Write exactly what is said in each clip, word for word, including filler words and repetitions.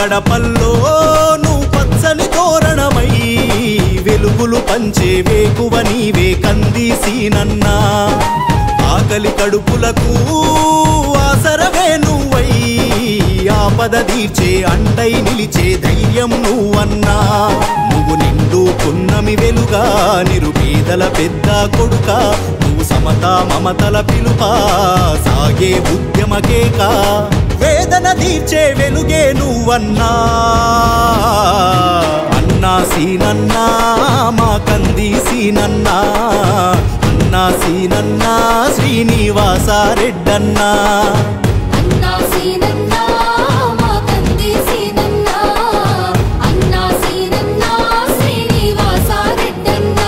గడపల్లో నువ్వు పచ్చని తోరణమై వెలుగులు పంచే వేకువ నీవే కందిసీనన్నా ఆకలి కడుపులకు ఆసరవే నువ్వై ఆపద తీర్చే అండై నిలిచే ధైర్యం నువ్వన్నా నువ్వు నిండు పున్నమి వెలుగా నిరుపేదల పెద్ద కొడుక నువ్వు సమత మమతల పిలుపా సాగే ఉద్యమకేక వేదన తీర్చే వెలుగే నువ్వన్నా అన్నా సీనన్నా మా కందిసీనన్నా అన్నా సీనన్నా శ్రీనివాస రెడ్డన్నా అన్నా సీనన్నా మా కందిసీనన్నా అన్నా సీనన్నా శ్రీనివాస రెడ్డన్నా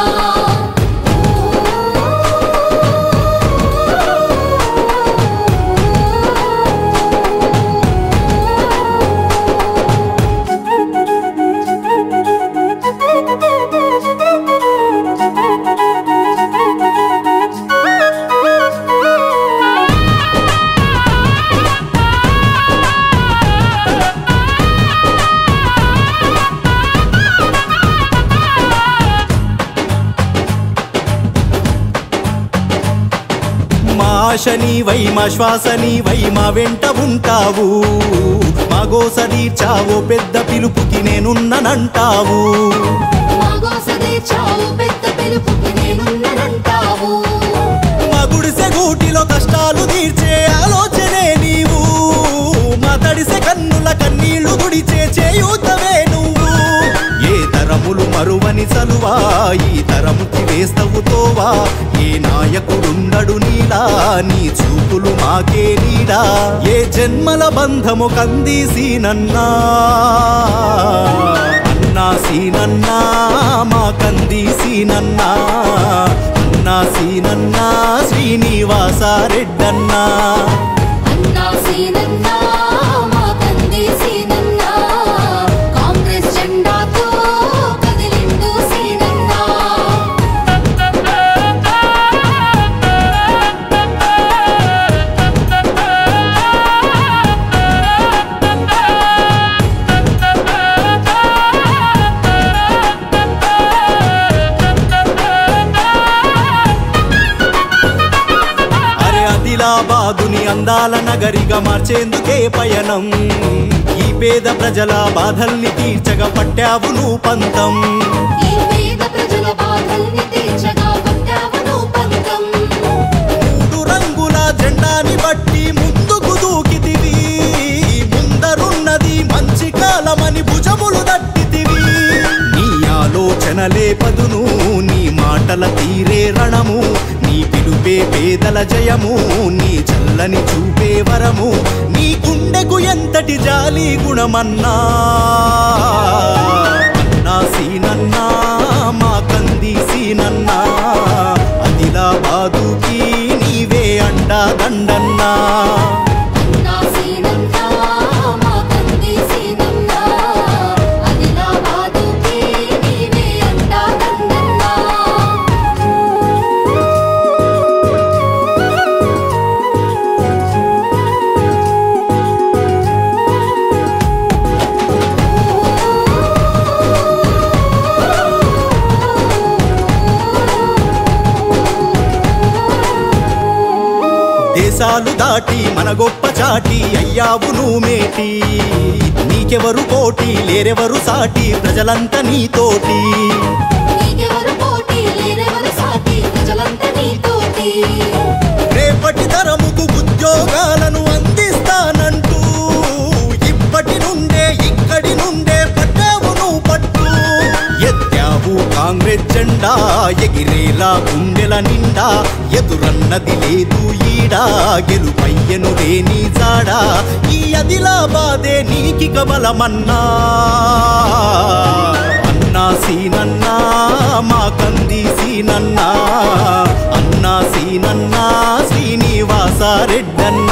ఆశనీవై మా శ్వాసనీవై మా వెంట ఉంటావు మా గోస తీర్చావో పెద్ద పిలుపుకి నేనున్ననంటావు మా గుడిసె గూటిలో కష్టాలు తీర్చే ఆలోచనే నీవు మా తడిసె కన్నుల కన్నీళ్లు గుడిచే చేయూతవే నువ్వు ఏ తరములు మరువని చలువా ఈ తరముకి వేస్తవు తోవా ఏ నాయకుడుండడు నీలా నీ చూపులు మాకే నీడా ఏ జన్మల బంధము కందిసీనన్నా అన్నా సీనన్నా మా కందిసీనన్నా అన్నా సీనన్నా శ్రీనివాస రెడ్డన్నా అన్నా సీనన్నా మా కందిసీనన్నా కాంగ్రెస్ జెండాతో కదిలిండు సీనన్నా ఆదిలాబాదుని అందాల నగరిగా మార్చేందుకే పయనం ఈ పేద ప్రజల బాధల్ని తీర్చగా పట్టావు నువ్వు పంతం ఈ పేద ప్రజల బాధల్ని తీర్చగా పట్టావు నువ్వు పంతం మూడు రంగుల జెండాని బట్టి ముందుకు దూకితివి ముందరున్నది మంచి కాలమని భుజములు దట్టితివి నీ ఆలోచనలే పదును నీ మాటల తీరే రణము నీ పిలుపే పేదల జయము నీ చల్లని చూపే వరము నీ గుండెకు ఎంతటి జాలి గుణమన్నా అన్నా సీనన్నా మా కందిసీనన్నా ఆదిలాబాదుకి నీవే అండా దండన్నా అన్నా సీనన్నా మా కందిసీనన్నా ఆదిలాబాదుకి నీవే అండా దండన్నా దేశాలు దాటి మన గొప్ప చాటి అయ్యావు నువ్వు మేటి నీకెవరు పోటీ లేరెవరు సాటి ప్రజలంతా నీతోటి నీకెవరు పోటీ లేరెవరు సాటి ప్రజలంతా నీతోటి రేపటి తరముకు ఉద్యోగాలను అందిస్తానంటూ ఇప్పటి నుండే ఇక్కడి నుండే పట్టావు నువ్వు పట్టు ఎత్తావు కాంగ్రెస్ జెండా ఎగిరేలా గుండెల నిండా ఎదురన్నది లేదు ఈడా గెలుపయ్యను లేని జాడా ఈ ఆదిలాబాదే నీకిక బలమన్నా అన్నా సీనన్నా మా కందిసీనన్నా అన్నా సీనన్నా శ్రీనివాస రెడ్డన్నా